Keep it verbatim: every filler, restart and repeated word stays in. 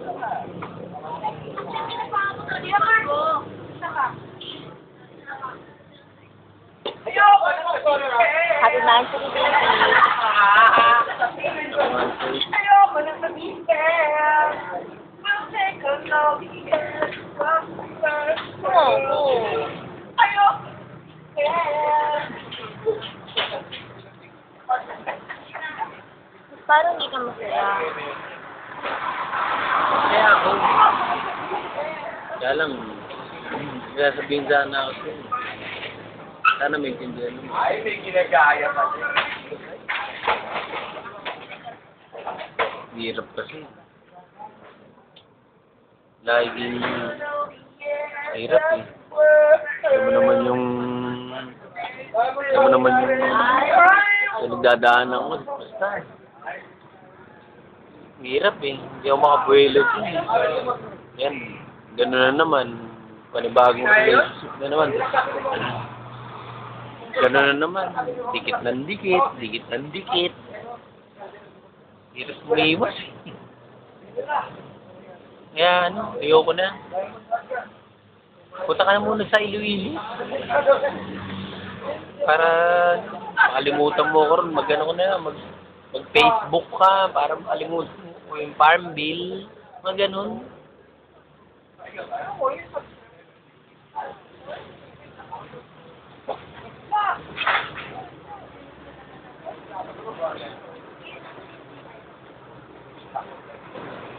Happy Monthly Baby. Ayoko na mag-isip. We'll take a long step. Oo. Ayoko. Parang hindi ka masaya. Kaya ako. Kaya lang, kaya sabihin sana ako sa'yo. Sana may tindihan mo. Ay, may ginagaya pa din. Hirap kasi. Laging hirap eh. Alam mo naman yung alam mo naman yung pinagdadaanan ko. Basta. Hirap eh. Hindi ako makabuelo dyan eh. Yan. Gano'n na naman. Panibagong relationship na naman. Gano'n na naman. Dikit ng dikit. Dikit ng dikit. Hirap umiiwas eh. Kaya ano, ayoko na. Punta ka na muna sa Iloilo. Para makalimutan mo ko rin. Mag-ano ko na, mag, mag-Facebook ka para makalimutan mo yung farm bill. Mga ganun.